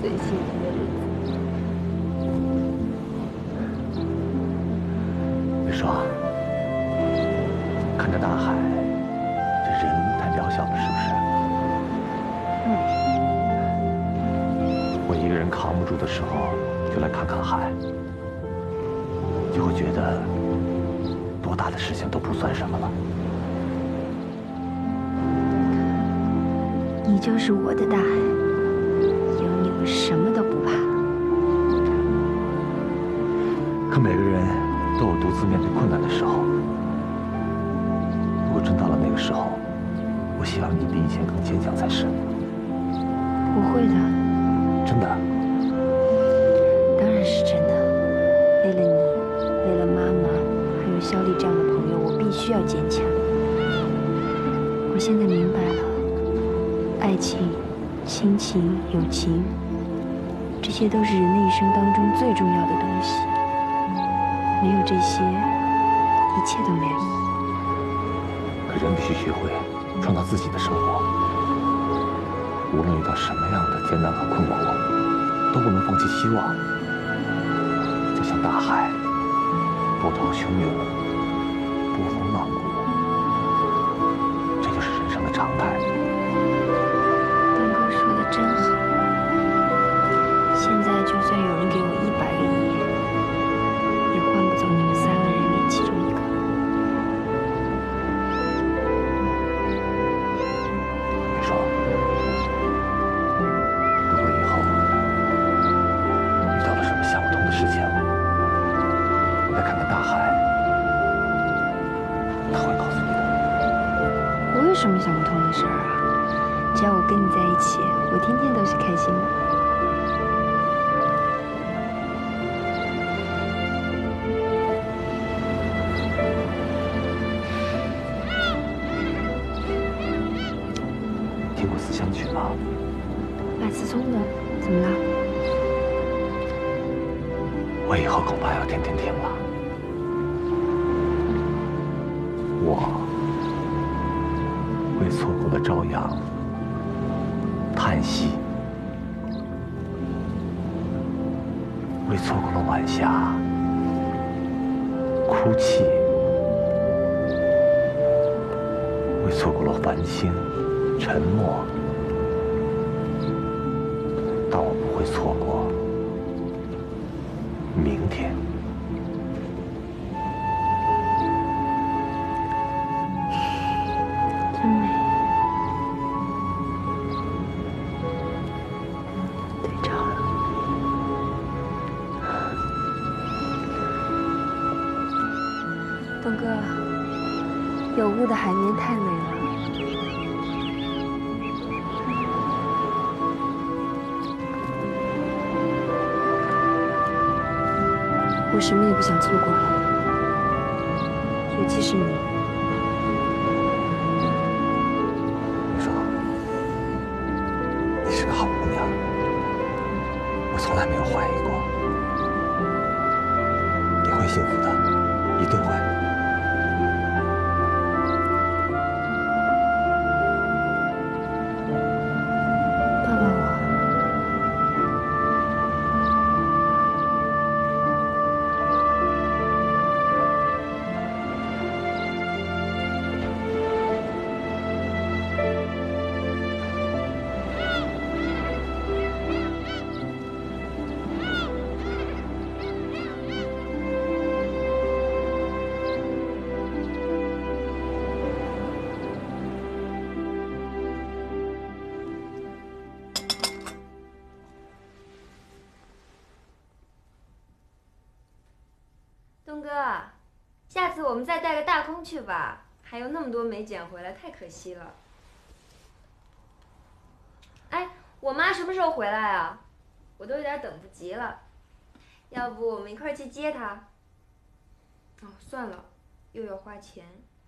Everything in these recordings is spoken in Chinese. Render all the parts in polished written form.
最幸福的日子。 别说，看着大海，这人太渺小了，是不是？我一个人扛不住的时候，就来看看海，就会觉得多大的事情都不算什么了。 你就是我的大海，有你我什么都不怕。 可每个人都有独自面对困难的时候。如果真到了那个时候，我希望你比以前更坚强才是。 我会的。 真的？ 当然是真的。为了你，为了妈妈，还有肖丽这样的朋友，我必须要坚强。我现在明白了，爱情、亲情、友情，这些都是人的一生当中最重要的东西。没有这些，一切都没有意义。 可人必须学会创造自己的生活，无论遇到什么样的艰难和困苦，都不能放弃希望。就像大海，波涛汹涌，波峰浪谷，这就是人生的常态。 东哥说的真好。现在就算有人给我100个亿，也换不走你们3个人里其中一个。 别说，如果以后遇到了什么想不通的事情，你再看看大海，他会告诉你的。 我有什么想不通的事儿啊？只要我跟你在一起，我天天都是开心的。 听过《思乡曲》吗？ 马思聪的，怎么了？ 我以后恐怕要天天听了。我为错过了朝阳叹息，为错过了晚霞哭泣，为错过了繁星沉默，但我不会错过明天。 真美。对照了。东哥，有雾的海面太美了。我什么也不想错过了，尤其是你。 你说，你是个好姑娘，我从来没有怀疑过。你会幸福的，一定会。 抱抱我。 东哥，下次我们再带个大空去吧，还有那么多没捡回来，太可惜了。哎，我妈什么时候回来啊？我都有点等不及了。要不我们一块儿去接她？哦，算了，又要花钱。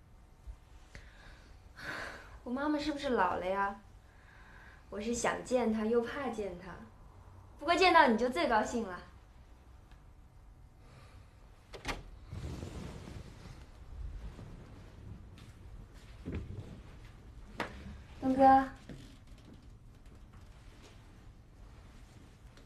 我妈妈是不是老了呀？我是想见她又怕见她，不过见到你就最高兴了。东哥，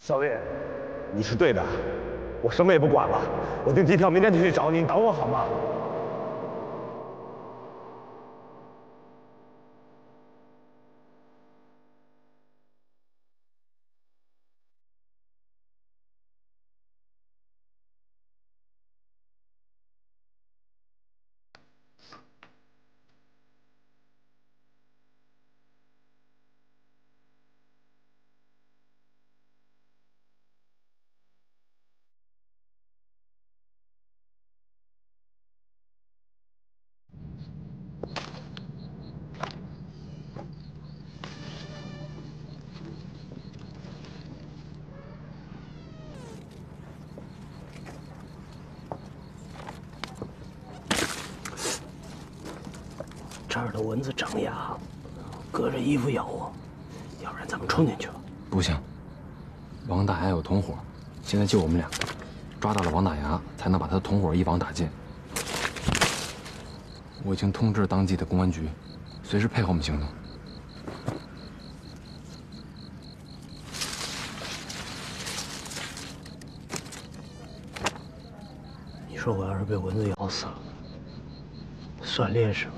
少爷，你是对的，我什么也不管了，我订机票，明天就去找你，你等我好吗？ 这儿的蚊子长牙，隔着衣服咬我，要不然咱们冲进去吧。 不行，王大牙有同伙，现在就我们两个，抓到了王大牙，才能把他的同伙一网打尽。我已经通知了当地的公安局，随时配合我们行动。 你说我要是被蚊子咬死了，算烈士吗？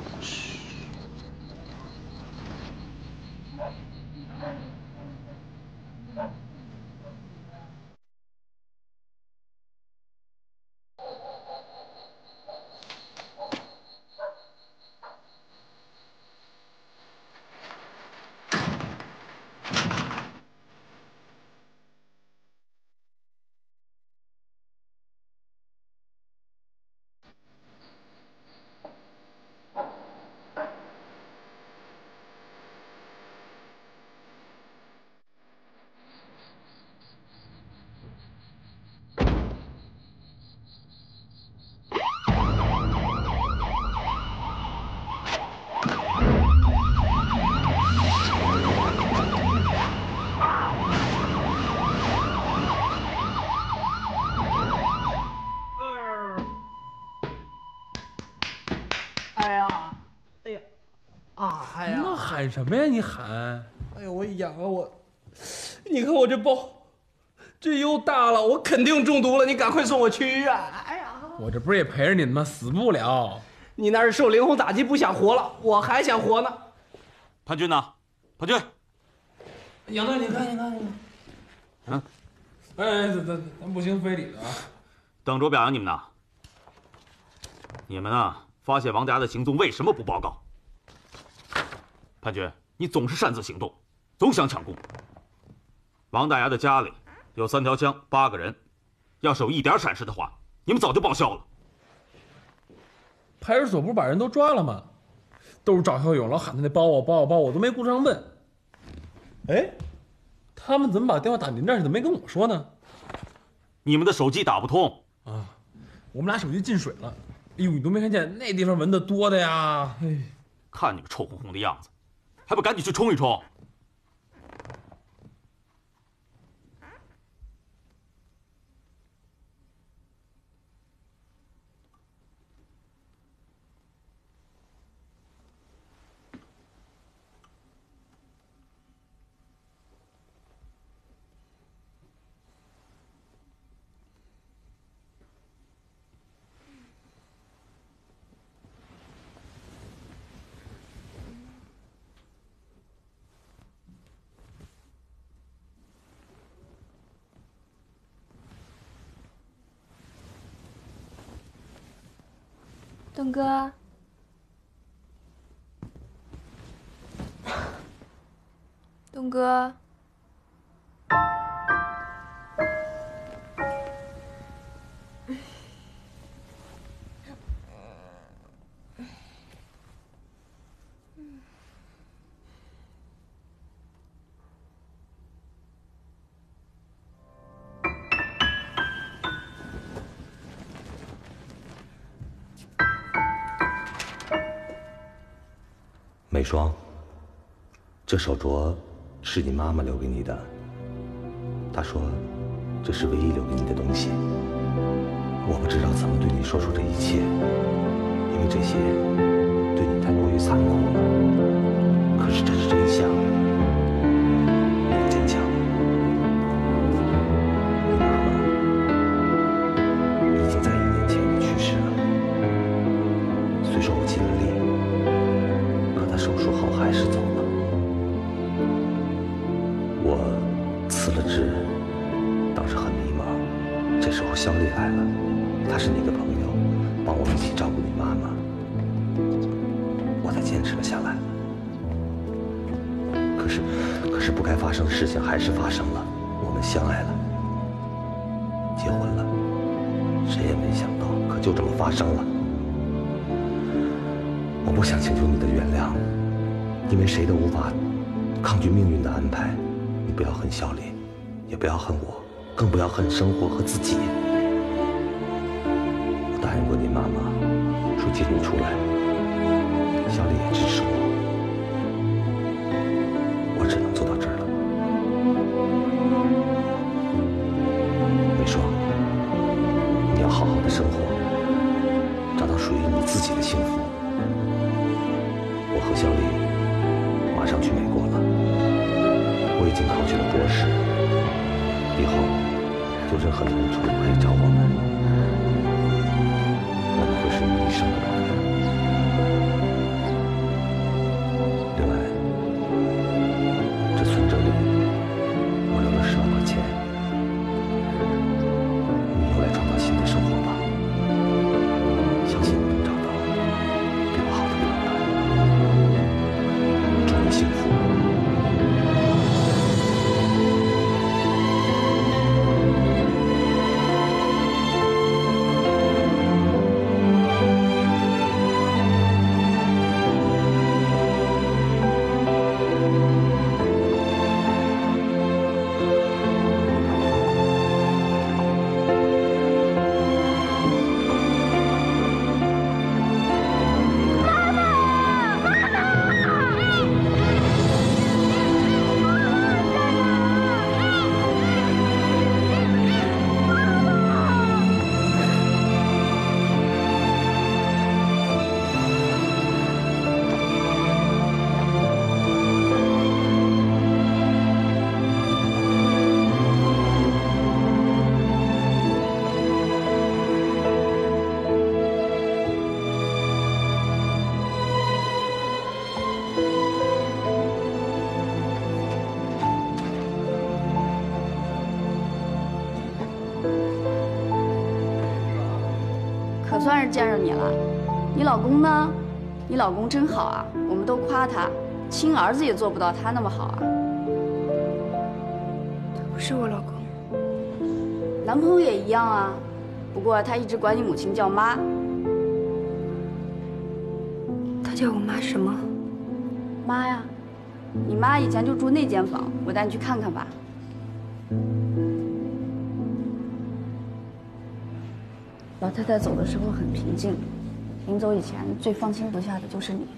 喊什么呀？你喊！哎呦，我痒啊！你看我这包，这又大了，我肯定中毒了！你赶快送我去医院！哎呀，我这不是也陪着你吗？死不了。你那是受灵魂打击不想活了，我还想活呢。 潘军呢？潘军， 杨大，你看。 嗯， 哎，咱不行非礼的啊！ 邓卓表扬你们呢。你们呢？发现王大牙的行踪为什么不报告？潘军，你总是擅自行动，总想抢功。王大牙的家里有3条枪，8个人，要是有一点闪失的话，你们早就报销了。 派出所不是把人都抓了吗？都是赵小勇老喊他那包我都没顾上问。哎，他们怎么把电话打您这儿去，怎么没跟我说呢？ 你们的手机打不通啊，我们俩手机进水了。哎呦，你都没看见那地方蚊子多的呀！哎， 看你们臭烘烘的样子，还不赶紧去冲一冲？ 东哥，东哥， 美霜，这手镯是你妈妈留给你的。她说，这是唯一留给你的东西。我不知道怎么对你说出这一切，因为这些对你太过于残酷了。可是这是真相，你要坚强。 时候，肖丽来了，她是你的朋友，帮我们一起照顾你妈妈，我才坚持了下来。可是不该发生的事情还是发生了，我们相爱了，结婚了，谁也没想到，可就这么发生了。我不想请求你的原谅，因为谁都无法抗拒命运的安排。你不要恨肖丽，也不要恨我，更不要恨生活和自己。我答应过你妈妈，说接你出来，肖丽也支持我，我只能做到这儿了。梅霜，你要好好的生活，找到属于你自己的幸福。我和肖丽马上去美国了，我已经考取了博士，以后有任何难处可以找我们，我们会是你一生的朋友。另外，这存折里我留了10万块钱，你用来创造新的生活吧，相信你能找到比我好的另一半。祝你幸福。 可算是见着你了，你老公呢？你老公真好啊，我们都夸他，亲儿子也做不到他那么好啊。 他不是我老公， 男朋友也一样啊，不过他一直管你母亲叫妈。 他叫我妈什么？ 妈呀，你妈以前就住那间房，我带你去看看吧。老太太走的时候很平静，临走以前最放心不下的就是你。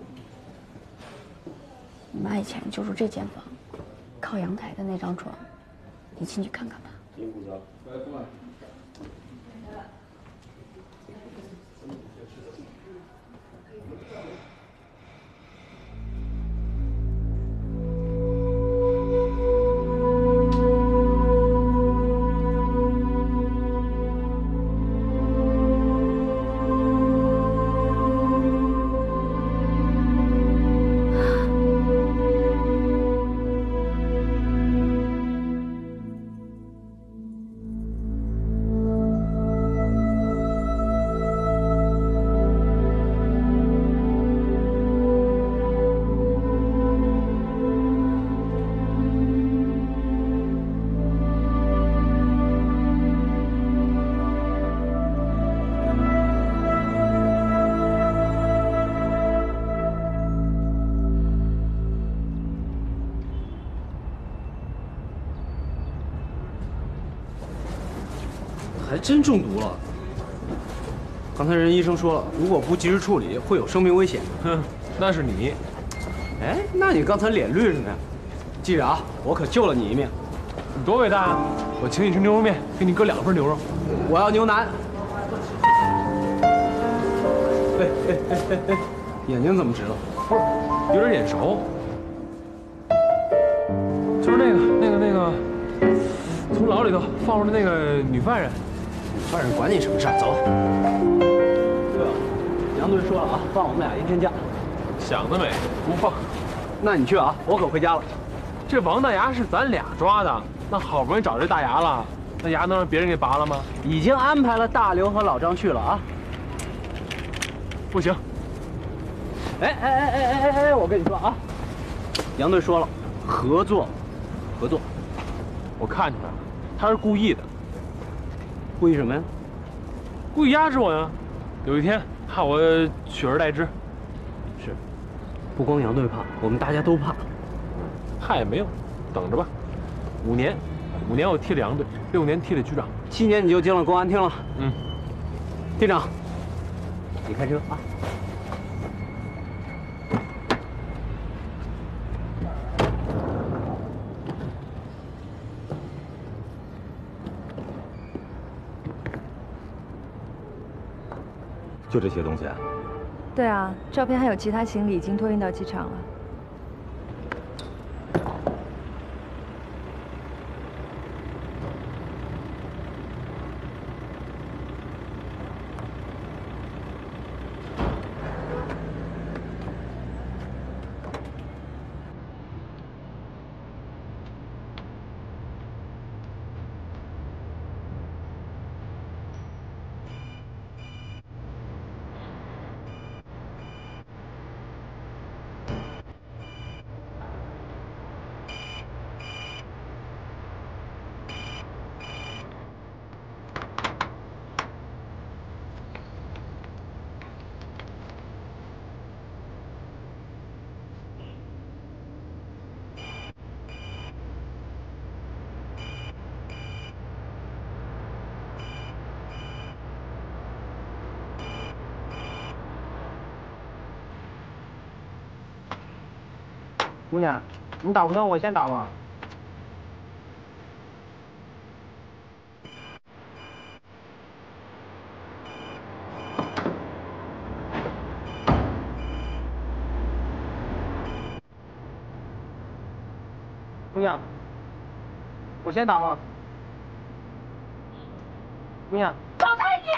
你妈以前就住这间房，靠阳台的那张床，你进去看看吧。 还真中毒了。刚才人医生说了，如果不及时处理，会有生命危险。 哼，那是你。 哎，那你刚才脸绿什么呀？记着啊，我可救了你一命。 你多伟大啊！我请你吃牛肉面，给你搁2份牛肉。 我要牛腩。哎，眼睛怎么直了？ 不是，有点眼熟。就是那个，从牢里头放出的那个女犯人。 女犯人管你什么事儿？走。对了，杨队说了啊，放我们俩1天假。 想得美，不放。 那你去啊，我可回家了。 这王大牙是咱俩抓的，那好不容易找这大牙了， 那牙能让别人给拔了吗？ 已经安排了大刘和老张去了啊。 不行。 哎！我跟你说啊，杨队说了，合作。 我看出来了，他是故意的。 故意什么呀？ 故意压制我呀！有一天怕我取而代之。 是，不光杨队怕，我们大家都怕。 怕也没用，等着吧。5年我替了杨队，6年替了局长 ，7年你就进了公安厅了。 嗯， 店长，你开车啊。 就这些东西啊？ 对啊，照片还有其他行李已经托运到机场了。 姑娘，你打不动我先打吧。姑娘，我先打吧。姑娘。 放开你！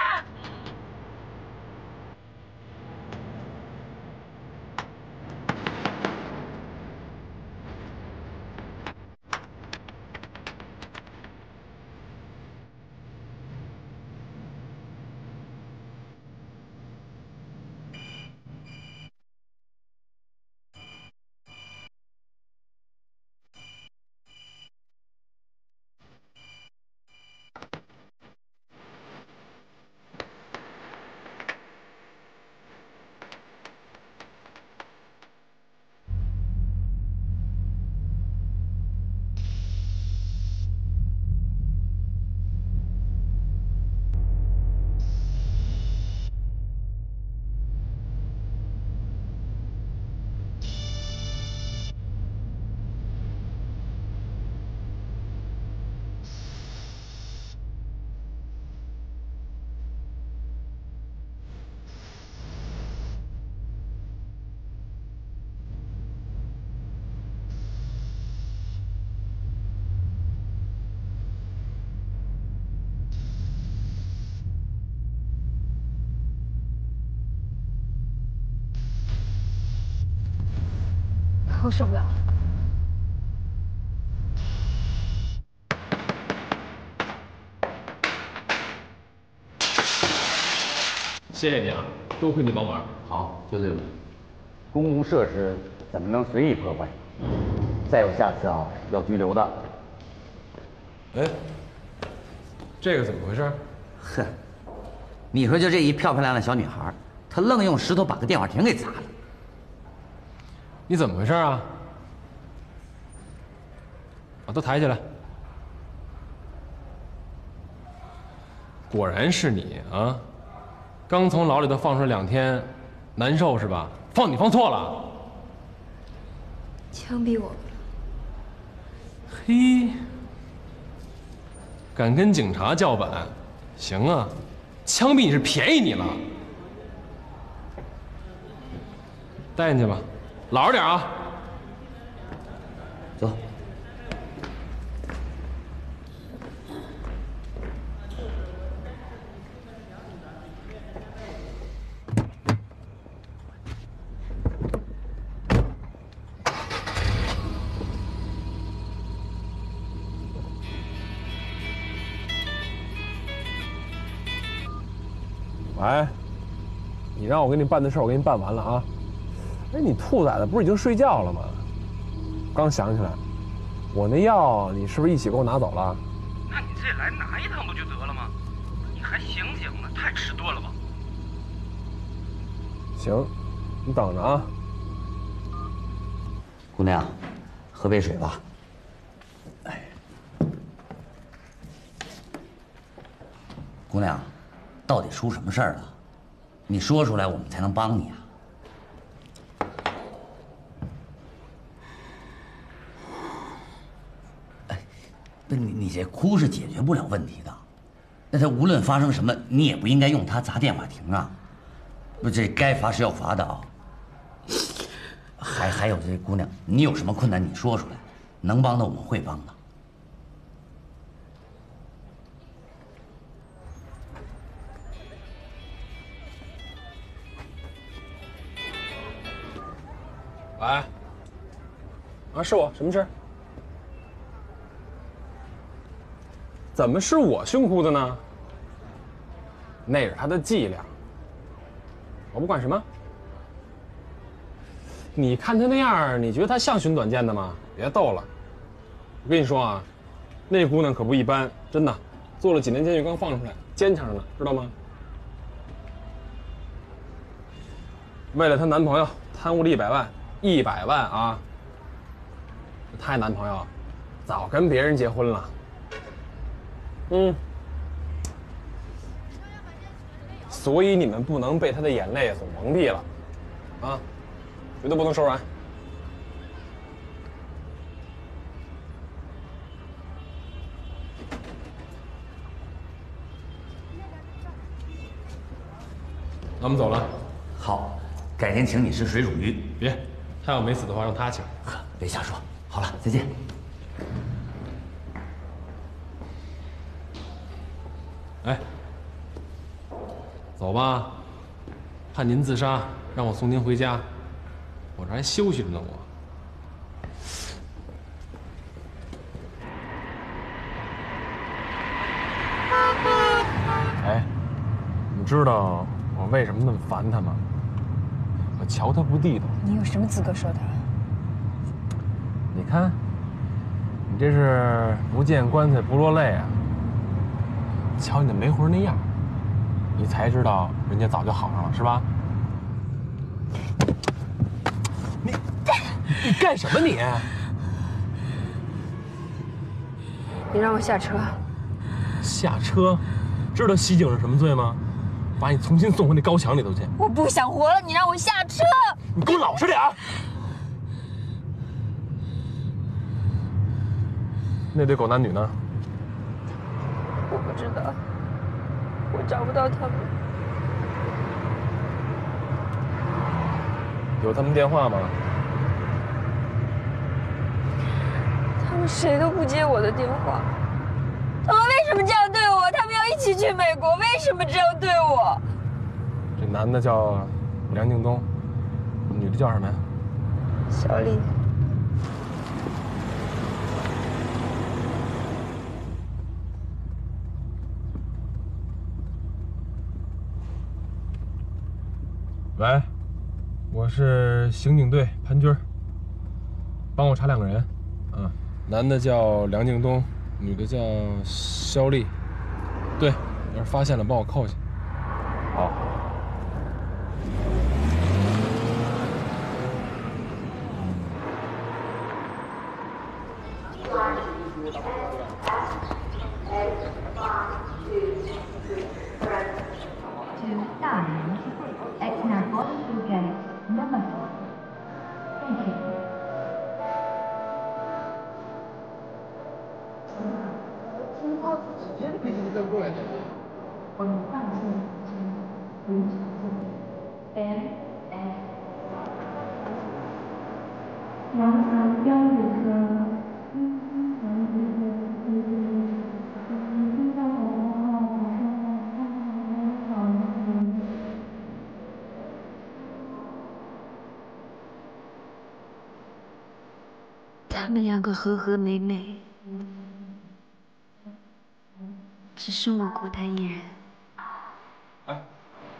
我受不了了。 谢谢你啊，多亏你帮忙。 好，就这么。公共设施怎么能随意破坏？再有下次啊，要拘留的。 哎，这个怎么回事？ 哼，你说就这一漂漂亮亮小女孩，她愣用石头把个电话亭给砸了。 你怎么回事啊？把都抬起来。果然是你啊！刚从牢里头放出来2天，难受是吧？放你放错了。 枪毙我！ 嘿，敢跟警察叫板？行啊，枪毙你是便宜你了。带进去吧，老实点啊。 走。 喂，你让我给你办的事儿，我给你办完了啊。哎，你兔崽子不是已经睡觉了吗？刚想起来，我那药你是不是一起给我拿走了？ 那你这来拿一趟不就得了吗？你还醒醒呢，太迟钝了吧？ 行，你等着啊。 姑娘，喝杯水吧。哎，姑娘，到底出什么事儿了？你说出来，我们才能帮你啊。哎，不，你这哭是解决不了问题的。那他无论发生什么，你也不应该用他砸电话亭啊。不，这该罚是要罚的啊。还有这姑娘，你有什么困难你说出来，能帮的我们会帮的。 喂，啊，是我，什么事？怎么是我训哭的呢？那是他的伎俩，我不管什么。你看他那样，你觉得他像寻短见的吗？别逗了，我跟你说啊，那姑娘可不一般，真的，坐了几年监狱刚放出来，坚强着呢，知道吗？为了她男朋友贪污了100万啊！她男朋友早跟别人结婚了，所以你们不能被她的眼泪所蒙蔽了，啊，绝对不能手软。那我们走了。 好，改天请你吃水煮鱼。 别，他要没死的话，让他请。 别瞎说。好了，再见。 哎，走吧。怕您自杀，让我送您回家。我这还休息着呢，我。哎，你知道我为什么那么烦他吗？我瞧他不地道。 你有什么资格说他？ 你看，你这是不见棺材不落泪啊！瞧你那没魂那样，你才知道人家早就好上了，是吧？你干什么你？ 你让我下车。 下车？知道袭警是什么罪吗？把你重新送回那高墙里头去。 我不想活了，你让我下车。 你给我老实点儿！那对狗男女呢？ 我不知道，我找不到他们。 有他们电话吗？ 他们谁都不接我的电话。他们为什么这样对我？他们要一起去美国，为什么这样对我？ 这男的叫梁敬东，女的叫什么呀？ 小丽。 喂，我是刑警队潘军，帮我查2个人，男的叫梁敬东，女的叫肖丽。对，要是发现了，帮我扣下。好。 他们2个和和美美，只剩我孤单一人。 哎，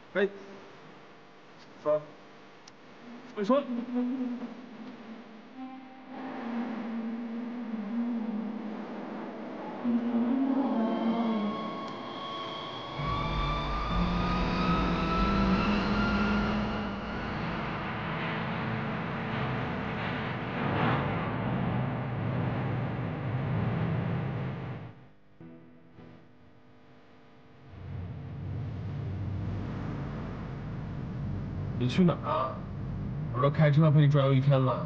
哎，说，你说。你去哪儿啊？我这开车陪你转悠一天了。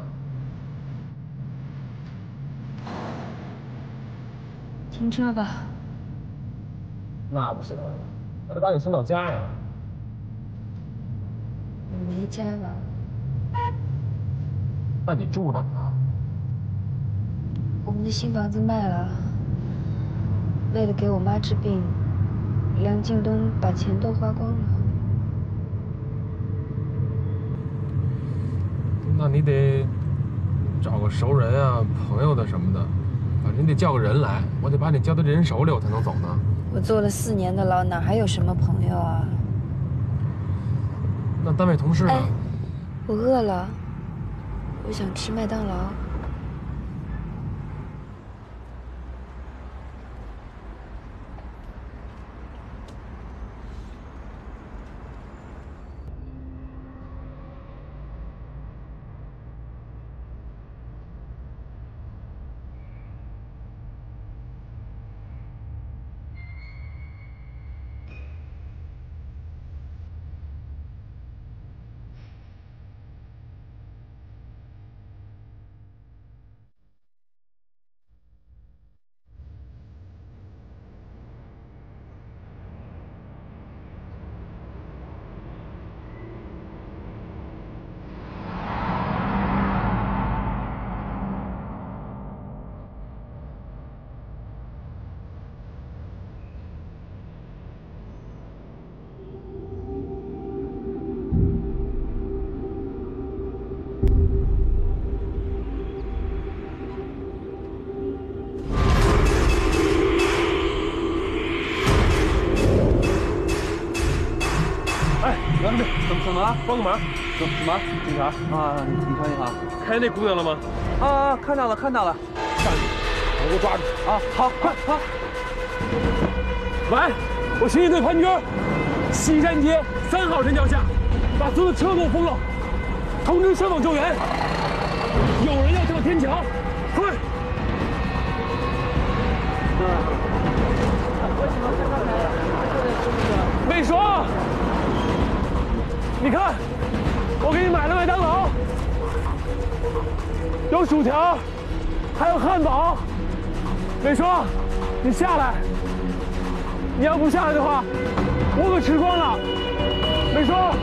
停车吧。 那不行，我得把你送到家呀。 你没家了？ 那你住哪儿啊？ 我们的新房子卖了，为了给我妈治病，梁敬东把钱都花光了。 那你得找个熟人啊、朋友的什么的，反正你得叫个人来，我得把你交到人手里，我才能走呢。 我坐了4年的牢，哪还有什么朋友啊？ 那单位同事呢？ 哎，我饿了，我想吃麦当劳。 怎么了？帮个忙。 什么？警察啊？你好。 看见那姑娘了吗？ 啊，看到了。 上去，给我抓住！ 啊，好，快。 喂，我刑警队潘军，西山街3号人脚下，把所有的车给我封了，通知消防救援，有人要跳天桥，快！魏爽，你看，我给你买了麦当劳，有薯条，还有汉堡。魏爽，你下来！你要不下来的话，我可吃光了。美霜，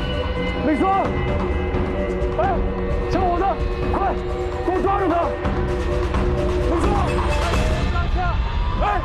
哎，小伙子，快，给我抓住他！美霜，哎。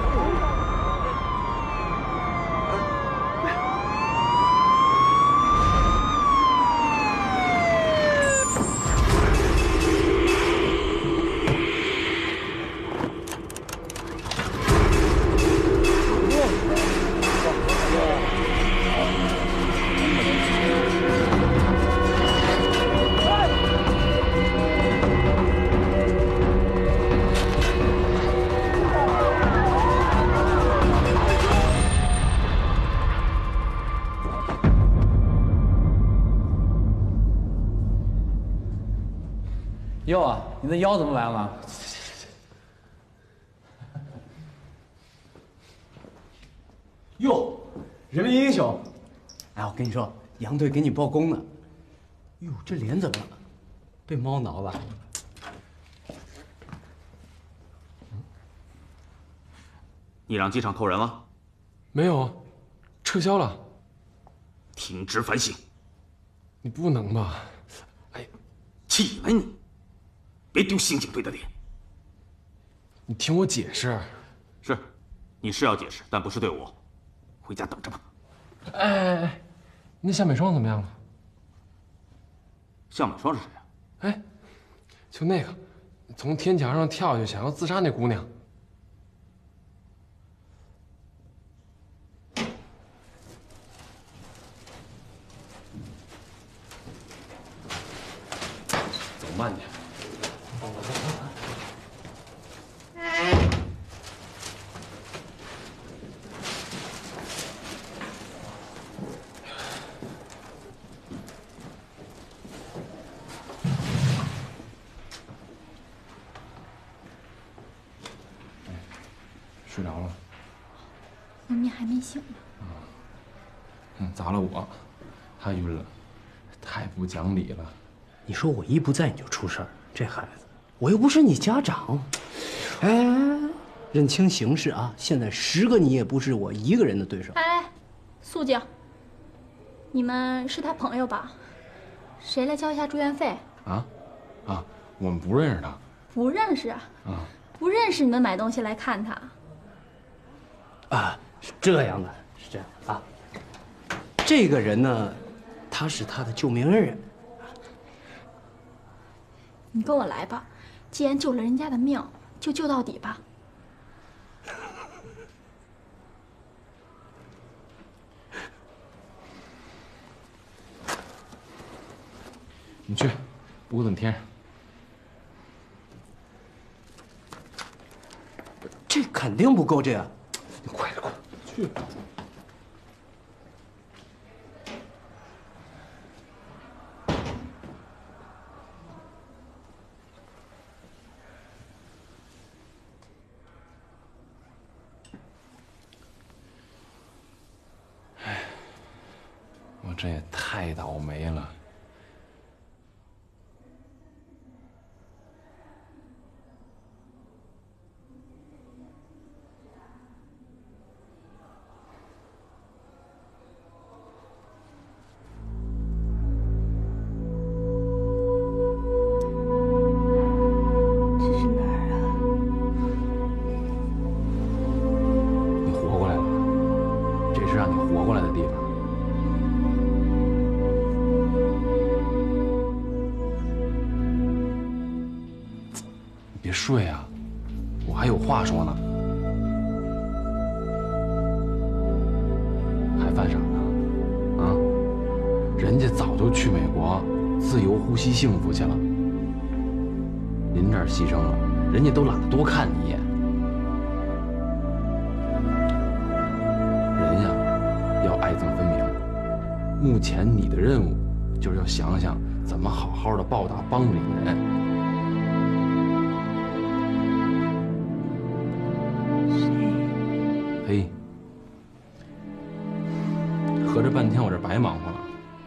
哟啊，你的腰怎么崴了？哟，人民英雄！哎，我跟你说，杨队给你报功呢。哟，这脸怎么了？被猫挠了？ 你让机场扣人了？ 没有，撤销了。 停职反省。 你不能吧？ 哎，起来你！别丢刑警队的脸。 你听我解释。 是，你是要解释，但不是对我。回家等着吧。 哎，那夏美霜怎么样了？ 夏美霜是谁啊？ 哎，就那个从天桥上跳下去想要自杀那姑娘。 慢去。睡着了？ 那你还没醒呢。 砸了我，他晕了，太不讲理了。 你说我一不在你就出事儿，这孩子，我又不是你家长。哎，认清形势啊！现在10个你也不是我一个人的对手。 哎，肃静！你们是他朋友吧？谁来交一下住院费？ 啊，我们不认识他。 不认识啊？不认识，你们买东西来看他？ 啊，是这样的，是这样啊。这个人呢，他是他的救命恩人。 你跟我来吧，既然救了人家的命，就救到底吧。 你去，不等天。 这肯定不够，这样。你快点，快去。 我这也太倒霉了。 这是哪儿啊？ 你活过来了，这是让你活过来的地方。别睡啊，我还有话说呢。还犯傻呢？啊？人家早就去美国自由呼吸幸福去了，您这儿牺牲了，人家都懒得多看你一眼。人呀，要爱憎分明。目前你的任务就是要想想怎么好好的报答帮助你的人。嘿，合着半天我这白忙活了。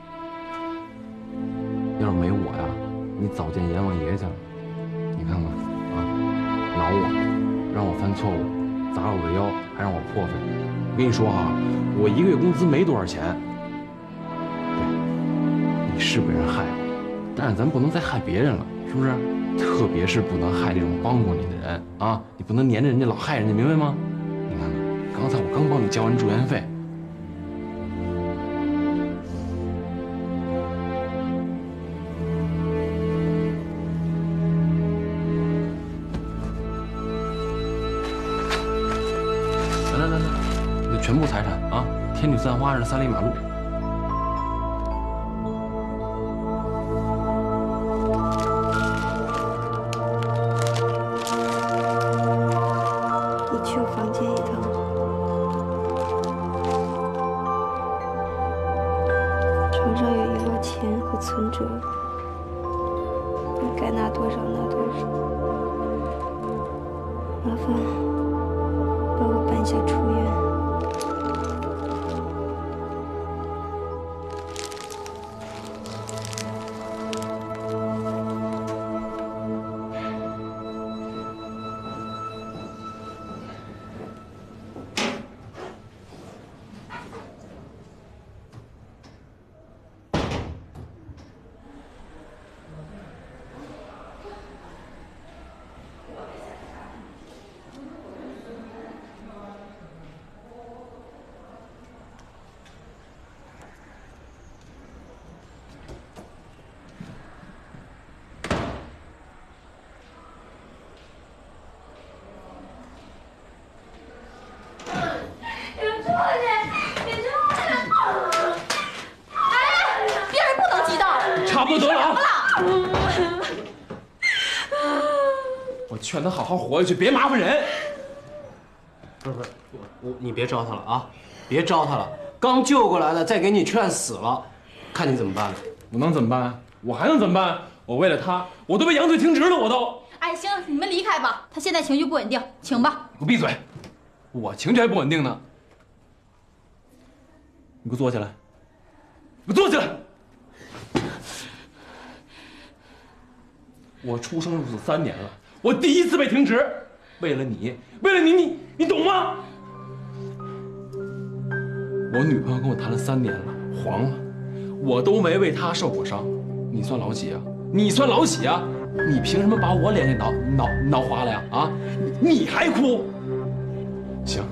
要是没我呀，你早见阎王爷去了。你看看啊，挠我，让我犯错误，砸我的腰，还让我破费。我跟你说啊，我一个月工资没多少钱。对，你是被人害了，但是咱不能再害别人了，是不是？特别是不能害这种帮助你的人啊！你不能黏着人家老害人家，明白吗？你看看。刚才我刚帮你交完住院费，来，你的全部财产啊，天女散花似的3里马路。 你去我房间一趟。床上有1摞钱和存折，你该拿多少拿多少。麻烦帮我办下出院。 差不多得了啊！ 劝他好好活下去，别麻烦人。 不是，你别招他了啊！别招他了，刚救过来的，再给你劝死了，看你怎么办了。 我能怎么办？我还能怎么办？我为了他，我都被杨队停职了，我都。 哎，行，你们离开吧，他现在情绪不稳定，请吧。 给我闭嘴！我情绪还不稳定呢。你给我坐起来！给我坐起来！我出生入死3年了，我第一次被停职，为了你，你懂吗？我女朋友跟我谈了3年了，黄了，我都没为她受过伤，你算老几啊？你算老几啊？你凭什么把我脸给挠花了呀？啊，你还哭？行。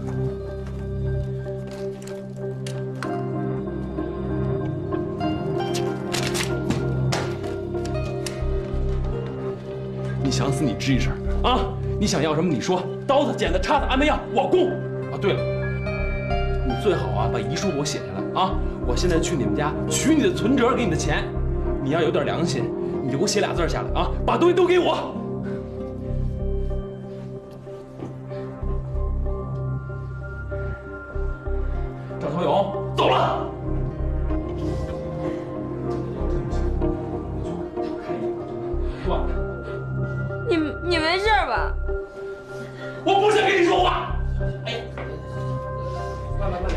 你想死你吱一声啊！你想要什么你说，刀子、剪子、叉子、安眠药我供。啊，对了，你最好啊把遗书给我写下来啊！我现在去你们家取你的存折，给你的钱。你要有点良心，你就给我写俩字下来啊！把东西都给我。赵小勇走了。断了。 你没事吧？ 我不想跟你说话。哎呀，慢点。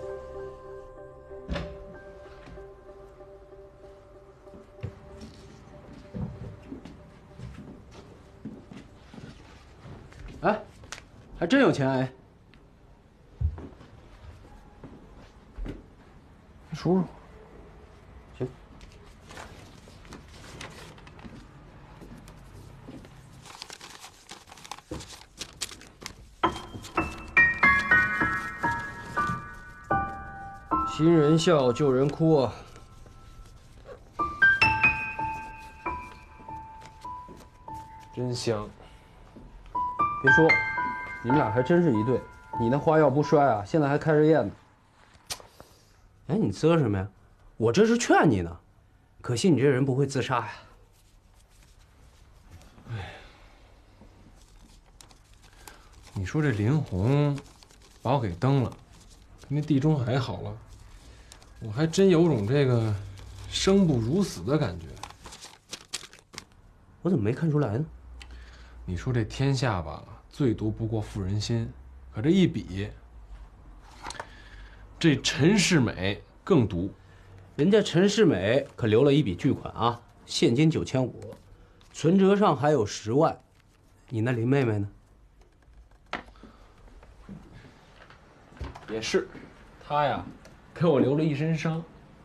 哎，还真有钱哎！ 数数。 行。新人笑，旧人哭啊！ 真香。 别说，你们俩还真是一对。你那花要不衰啊，现在还开着艳呢。哎，你啧什么呀？我这是劝你呢。可惜你这人不会自杀呀。 哎，你说这林红把我给蹬了，那地中海好了，我还真有种这个生不如死的感觉。 我怎么没看出来呢？ 你说这天下吧，最毒不过妇人心，可这一比，这陈世美更毒。 人家陈世美可留了一笔巨款啊，现金9500，存折上还有10万。你那林妹妹呢？ 也是，她呀，给我留了一身伤。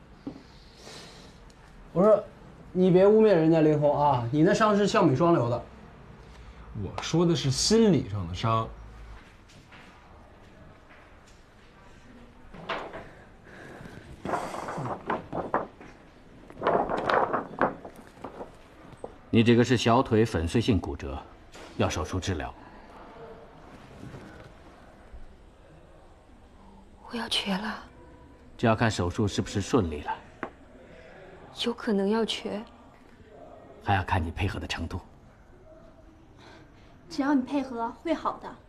我说，你别污蔑人家林红啊，你那伤是向美霜留的。 我说的是心理上的伤。 你这个是小腿粉碎性骨折，要手术治疗。 我要瘸了， 这要看手术是不是顺利了， 有可能要瘸， 还要看你配合的程度。 只要你配合，会好的。